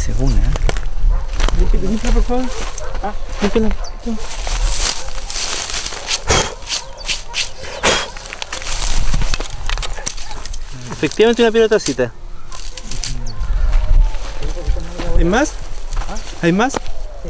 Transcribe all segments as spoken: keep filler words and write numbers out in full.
Esa es una. ¿eh? Límpela, por favor. Ah, límpela. Efectivamente una piedra tacita. ¿Hay más? ¿Hay más? Sí.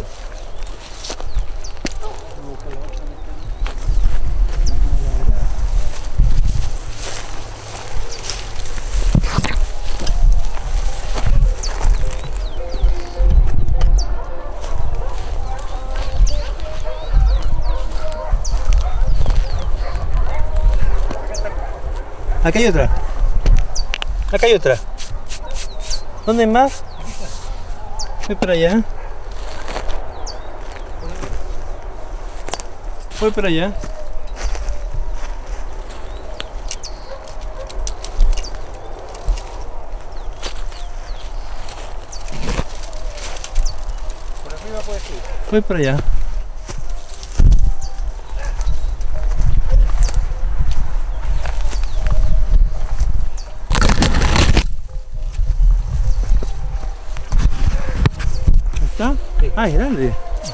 Acá hay otra. Acá hay otra. ¿Dónde hay más? Voy para allá. Voy para allá. Por arriba puedes ir. Voy para allá. ¿Está? Sí. Ah, es grande.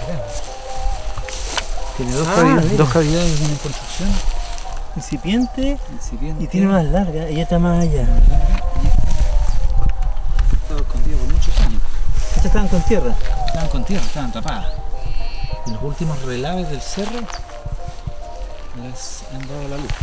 Tiene dos, Ah, cavidades, mira. dos cavidades en construcción. Incipiente Incipiente. y tiene más larga y esta más allá. Estaba escondido por muchos años. Estas estaban con tierra. Estaban con tierra, estaban tapadas. En los últimos relaves del cerro les han dado la luz.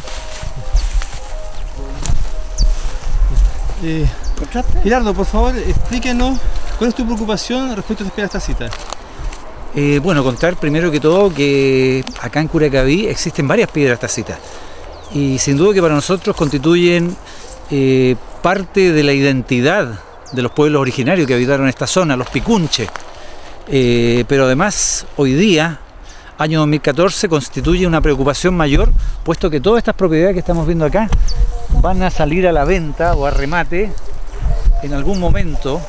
Eh, Gerardo, por favor, explíquenos cuál es tu preocupación respecto a estas piedras tacitas. Eh, bueno, contar primero que todo que acá en Curacaví existen varias piedras tacitas y sin duda que para nosotros constituyen eh, parte de la identidad de los pueblos originarios que habitaron esta zona, los picunches. Eh, pero además hoy día, año dos mil catorce, constituye una preocupación mayor, puesto que todas estas propiedades que estamos viendo acá van a salir a la venta o a remate en algún momento.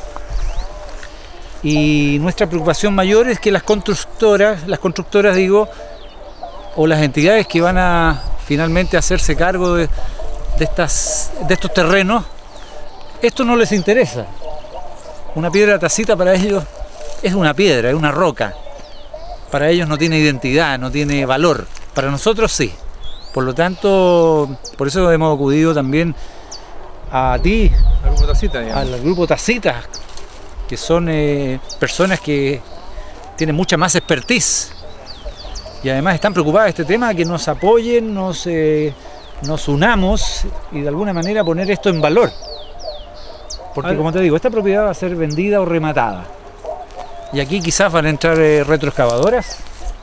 Y nuestra preocupación mayor es que las constructoras, las constructoras digo, o las entidades que van a finalmente hacerse cargo de, de, estas, de estos terrenos, esto no les interesa. Una piedra tacita para ellos es una piedra, es una roca. Para ellos no tiene identidad, no tiene valor. Para nosotros sí. Por lo tanto, por eso hemos acudido también a ti, Al grupo tacita, digamos. al grupo Tacitas, que son eh, personas que tienen mucha más expertise y además están preocupadas de este tema, que nos apoyen, nos, eh, nos unamos y de alguna manera poner esto en valor. Porque como te digo, esta propiedad va a ser vendida o rematada. Y aquí quizás van a entrar eh, retroexcavadoras.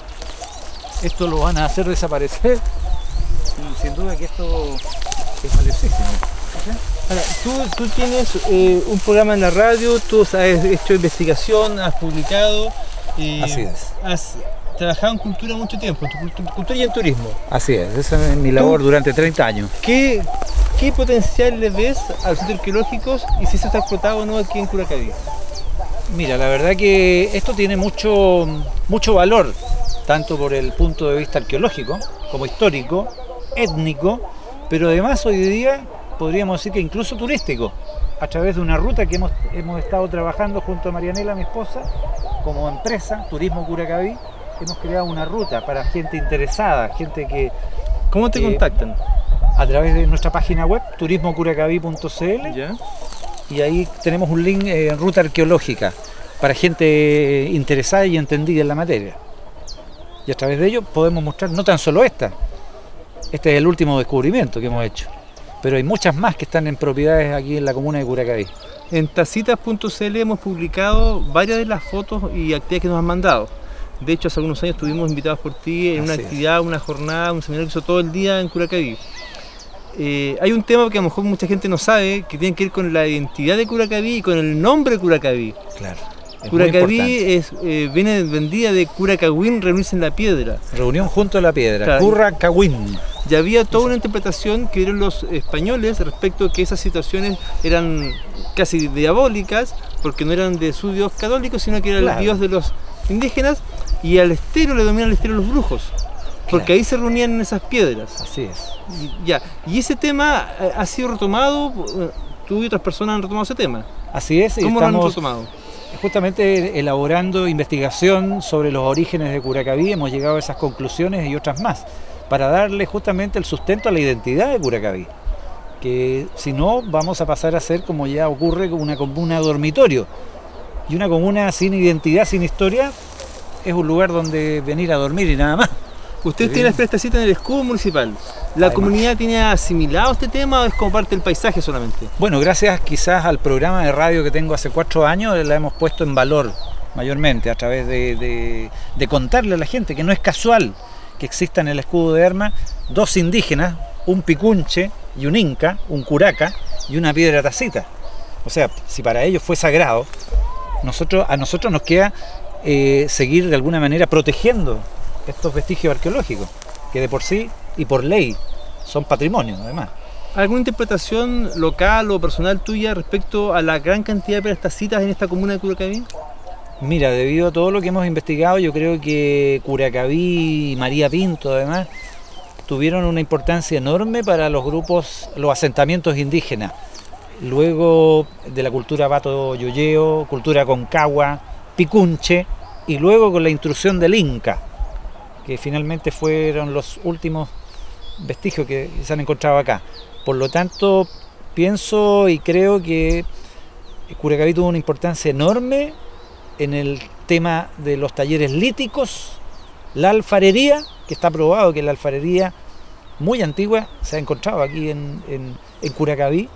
Esto lo van a hacer desaparecer. Y sin duda que esto es valiosísimo. Ahora, tú, tú tienes eh, un programa en la radio, tú has hecho investigación, has publicado, eh, Así es. has trabajado en cultura mucho tiempo, en tu cultu- cultura y en turismo. Así es, esa es mi labor ¿Tú? durante treinta años. ¿Qué, qué potencial le ves a los sitios arqueológicos y si eso está explotado o no aquí en Curacaví? Mira, la verdad que esto tiene mucho, mucho valor, tanto por el punto de vista arqueológico, como histórico, étnico, pero además hoy día podríamos decir que incluso turístico, a través de una ruta que hemos, hemos estado trabajando junto a Marianela, mi esposa, como empresa, Turismo Curacaví, hemos creado una ruta para gente interesada, gente que ¿Cómo te Eh, contactan? a través de nuestra página web, turismo curacaví punto c l, ¿Ya? y ahí tenemos un link en eh, ruta arqueológica para gente interesada y entendida en la materia. Y a través de ello podemos mostrar no tan solo esta, este es el último descubrimiento que hemos hecho, pero hay muchas más que están en propiedades aquí en la comuna de Curacaví. En tacitas punto c l hemos publicado varias de las fotos y actividades que nos han mandado. De hecho, hace algunos años estuvimos invitados por ti en una Así es. actividad, una jornada, un seminario que hizo todo el día en Curacaví. Eh, hay un tema que a lo mejor mucha gente no sabe, que tiene que ver con la identidad de Curacaví y con el nombre de Curacaví. Claro. Es muy Curacaví importante. es, eh, viene vendida de Curacagüín, reunirse en la piedra. Reunión junto a la piedra, Claro. Curracagüín. Y había toda una interpretación que dieron los españoles respecto a que esas situaciones eran casi diabólicas, porque no eran de su dios católico, sino que era Claro. el dios de los indígenas, y al estero le dominan el estero los brujos, porque Claro. ahí se reunían en esas piedras. Así es. Y, ya. y ese tema eh, ha sido retomado, eh, tú y otras personas han retomado ese tema. Así es. y ¿Cómo lo han estamos- retomado? justamente elaborando investigación sobre los orígenes de Curacaví hemos llegado a esas conclusiones y otras más, para darle justamente el sustento a la identidad de Curacaví, que si no vamos a pasar a ser, como ya ocurre, una comuna dormitorio, y una comuna sin identidad, sin historia, es un lugar donde venir a dormir y nada más. Usted tiene las prestacitas en el escudo municipal. ¿La Además, comunidad tiene asimilado este tema o es como parte del paisaje solamente? Bueno, gracias quizás al programa de radio que tengo hace cuatro años, la hemos puesto en valor mayormente a través de, de, de contarle a la gente que no es casual que exista en el escudo de Erma dos indígenas, un picunche y un inca, un curaca y una piedra tacita. O sea, si para ellos fue sagrado, nosotros, a nosotros nos queda eh, seguir de alguna manera protegiendo estos vestigios arqueológicos, que de por sí y por ley son patrimonio además. ¿Alguna interpretación local o personal tuya respecto a la gran cantidad de piedras tacitas en esta comuna de Curacaví? Mira, debido a todo lo que hemos investigado, yo creo que Curacaví y María Pinto además tuvieron una importancia enorme para los grupos, los asentamientos indígenas. Luego de la cultura Bato Yoyeo, cultura Concagua, Picunche, y luego con la intrusión del Inca, que finalmente fueron los últimos vestigios que se han encontrado acá. Por lo tanto, pienso y creo que Curacaví tuvo una importancia enorme en el tema de los talleres líticos, la alfarería, que está probado que la alfarería muy antigua se ha encontrado aquí en, en, en Curacaví,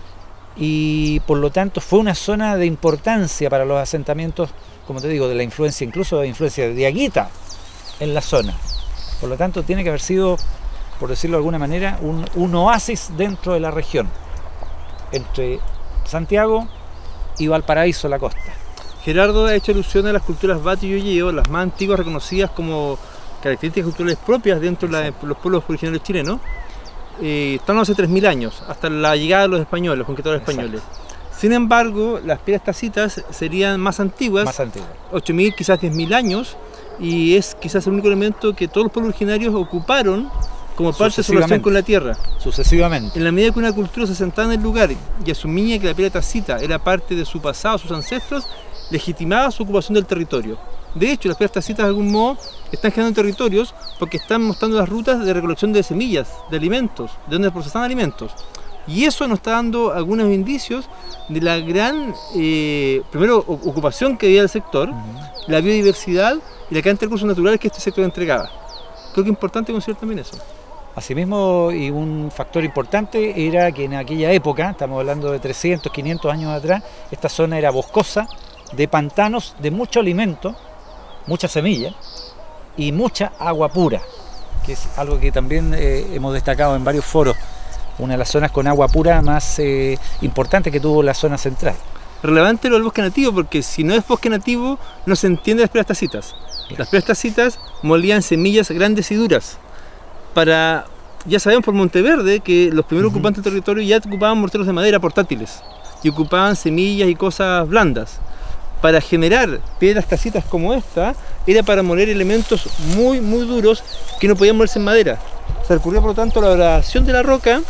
y por lo tanto fue una zona de importancia para los asentamientos, como te digo, de la influencia, incluso de la influencia de Diaguita en la zona. Por lo tanto tiene que haber sido, por decirlo de alguna manera, un, un oasis dentro de la región, entre Santiago y Valparaíso, la costa. Gerardo ha hecho alusión a las culturas Bato y Yoyeo, las más antiguas reconocidas como características culturales propias dentro de, la, de los pueblos originarios chilenos. Eh, están hace tres mil años, hasta la llegada de los españoles, los conquistadores españoles. Sin embargo, las piedras tacitas serían más antiguas, más antiguas. ocho mil, quizás diez mil años, y es quizás el único elemento que todos los pueblos originarios ocuparon como parte de su relación con la tierra. Sucesivamente. En la medida que una cultura se sentaba en el lugar y asumía que la piedra tacita era parte de su pasado, sus ancestros, legitimaba su ocupación del territorio. De hecho, las piedras tacitas de algún modo están generando territorios porque están mostrando las rutas de recolección de semillas, de alimentos, de donde procesan alimentos. Y eso nos está dando algunos indicios de la gran, eh, primero, ocupación que había del sector, uh-huh. la biodiversidad y la cantidad de recursos naturales que este sector entregaba. Creo que es importante considerar también eso. Asimismo, y un factor importante era que en aquella época, estamos hablando de trescientos, quinientos años atrás, esta zona era boscosa, de pantanos, de mucho alimento, mucha semilla y mucha agua pura, que es algo que también eh, hemos destacado en varios foros, una de las zonas con agua pura más eh, importante que tuvo la zona central. Relevante lo del bosque nativo, porque si no es bosque nativo no se entiende las piedras tacitas. Las piedras tacitas molían semillas grandes y duras. Para, ya sabemos por Monteverde que los primeros uh-huh. ocupantes del territorio ya ocupaban morteros de madera portátiles y ocupaban semillas y cosas blandas. Para generar piedras tacitas como esta, era para moler elementos muy, muy duros que no podían molerse en madera. Se recurrió por lo tanto a la abrasión de la roca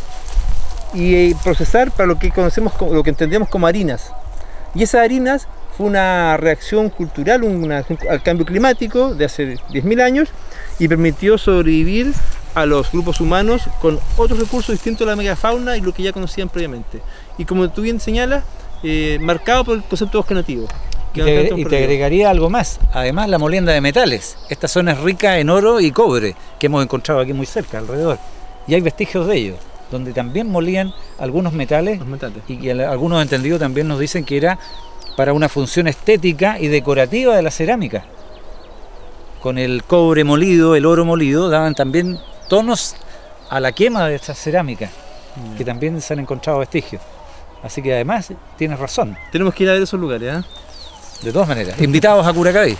y procesar para lo que conocemos, como, lo que entendemos como harinas. Y esas harinas fue una reacción cultural una, al cambio climático de hace diez mil años y permitió sobrevivir a los grupos humanos con otros recursos distintos a la megafauna y lo que ya conocían previamente. Y como tú bien señalas, eh, marcado por el concepto de bosque nativo. Y te, y te agregaría algo más, además la molienda de metales. Esta zona es rica en oro y cobre, que hemos encontrado aquí muy cerca, alrededor. Y hay vestigios de ellos, donde también molían algunos metales, Los metales. Y que algunos entendidos también nos dicen que era para una función estética y decorativa de la cerámica. Con el cobre molido, el oro molido, daban también tonos a la quema de esta cerámica, mm. que también se han encontrado vestigios. Así que además tienes razón. Tenemos que ir a ver esos lugares, ¿eh? De todas maneras, invitados a Curacaví.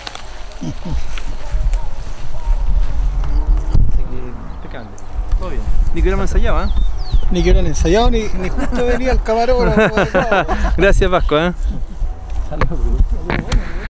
Todo bien. Ni que hubiéramos ensayado, ¿eh? Ni que hubieran ensayado, ni, ni justo venía el camarógrafo. Gracias, Vasco, ¿eh?